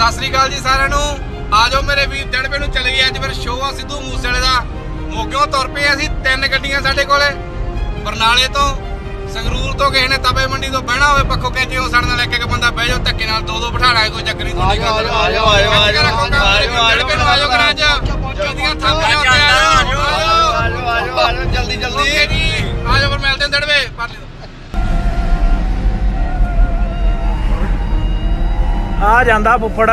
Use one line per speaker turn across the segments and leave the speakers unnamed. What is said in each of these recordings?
सत श्री अकाल जी सारिਆਂ ਨੂੰ। आ जाओ मेरे वीर दड़बे ਨੂੰ चले गए। अज फिर शो आ सिद्धू मूसेवाले ਦਾ। ਮੋਗਿਓਂ ਤੁਰ ਪਏ ਅਸੀਂ 3 ਗੱਡੀਆਂ ਸਾਡੇ ਕੋਲੇ। ਬਰਨਾਲੇ ਤੋਂ ਸੰਗਰੂਰ ਤੋਂ ਕਿਸੇ ਨੇ ਤਵੇ ਮੰਡੀ ਤੋਂ ਬਹਿਣਾ ਹੋਵੇ ਪੱਖੋ ਕਹਿੰਦੇ ਉਹ ਸਾਡੇ ਨਾਲ ਇੱਕ ਬੰਦਾ ਬਹਿ ਜਾਓ ਧੱਕੇ ਨਾਲ ਦੋ ਬਿਠਾਣਾ ਕੋਈ ਚੱਕਰ ਨਹੀਂ। ਆ ਜਾਓ ਕਰਾਂ ਚ ਜਲਦੀਆਂ ਥਾਪੀਆਂ ਉੱਤੇ ਆ ਜਾਓ ਜਲਦੀ ਜੀ ਆ ਜਾਓ। ਫਿਰ ਮਿਲਦੇ ਹਾਂ ਦੜਵੇ ਪਰਲੇ
ਆ ਜਾਂਦਾ ਫੁੱਫੜ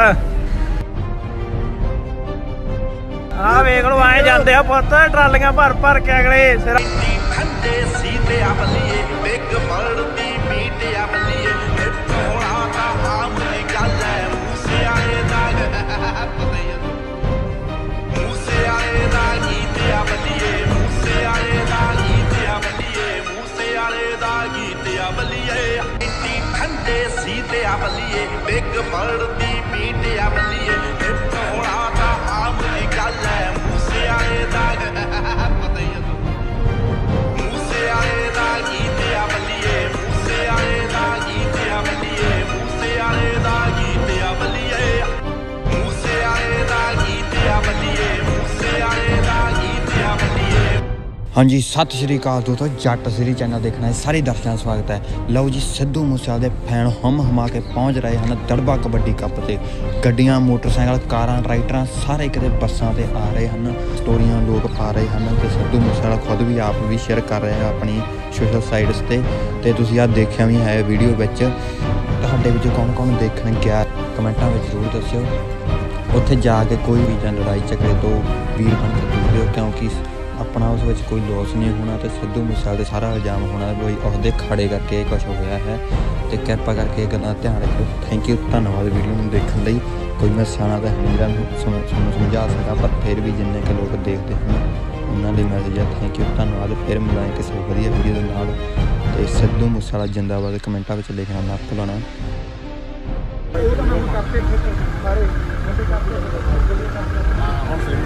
ਆ ਵੇਖ ਲੋ ਆਏ ਜਾਂਦੇ ਆ ਪੁੱਤ ਟਰਾਲੀਆਂ ਭਰ ਭਰ ਕੇ ਅਗਲੇ ਸਿਰ
ਠੰਡੇ ਸੀਤੇ ਆ ਬੱਲੀਏ ਬਿੱਗ ਮਰਦੀ ਮੀਟ ਆ ਬੱਲੀਏ ਥੋੜਾ ਤਾਂ ਆਮ ਦੀ ਗੱਲ ਹੈ ਮੂਸੇਵਾਲੇ ਦਾ ਪਤਾ ਹੀ ਮੂਸੇਵਾਲੇ ਦਾ ਗੀਤ ਆ ਬੱਲੀਏ ਮੂਸੇਵਾਲੇ ਦਾ ਗੀਤ ਆ ਬੱਲੀਏ ਮੂਸੇਵਾਲੇ ਦਾ ਗੀਤ ਆ ਬੱਲੀਏ ਇੰਨੀ ਠੰਡੇ ਸੀਤੇ ਆ ਬੱਲੀਏ ਬਿੱਗ ਮਰਦੀ ਮੀਟ ਆ ਬੱਲੀਏ ਥੋੜਾ ਤਾਂ ਆਮ ਦੀ ਗੱਲ ਹੈ ਮੂਸੇਵਾਲੇ ਦਾ ਪਤਾ ਹੀ ਮੂਸੇਵਾਲੇ ਦਾ ਗੀਤ ਆ ਬੱਲੀਏ ਮੂਸੇਵਾਲੇ ਦਾ ਗੀਤ ਆ ਬੱਲੀਏ ਮੂਸੇਵਾਲੇ ਦਾ ਗੀਤ ਆ ਬੱਲੀਏ ਮੂਸੇਵਾਲੇ ਦਾ ਗੀਤ ਆ ਬੱਲੀਏ ਮੂਸੇਵਾਲੇ ਦਾ ਗੀਤ ਆ ਬੱਲੀਏ।
हाँ जी सत श्री अकाल दोस्तों जट सीरी चैनल देखना है सारे दर्शकों का स्वागत है। लो जी सिद्धू मूसेवाले के फैन हम हमा के पहुँच रहे हैं दड़बा कबड्डी कप से। गड्डियां मोटरसाइकिल कारां ट्रैक्टर सारे किते बसां ते आ रहे हैं। स्टोरियां लोग पा रहे हैं तो सिद्धू मूसेवाला खुद भी आप भी शेयर कर रहे हैं अपनी सोशल साइड्स ते तुसीं आ देखिया भी है वीडियो विच। तुहाडे विचों कौन कौन देखण गया कमेंटां विच जरूर दस्सिओ। उत्थे जाके कोई भी लड़ाई झगड़े तो वीर बन के दूर दिओ क्योंकि अपना उस विच कोई लॉस नहीं होना तो सिद्धू मूसेवाले ते सारा इल्जाम होना कोई उसदे खड़े करके कुछ होया है। तो कृपा करके गल्लां ध्यान रखो। थैंक यू धन्यवाद वीडियो में देखने लई। कोई मैं सियाणा तो है नहीं समझा सका पर फिर भी जिन्ने के लोग देखते हैं उन्होंने मैसेज है। थैंक यू धन्यवाद। फिर मिलाएं किसी वधिया वीडियो के नाल। ते सिद्धू मूसेवाला जिंदाबाद कमेंटां विच लिखना ना भुलाना।